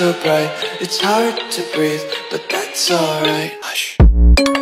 so bright, it's hard to breathe, but that's alright. Hush.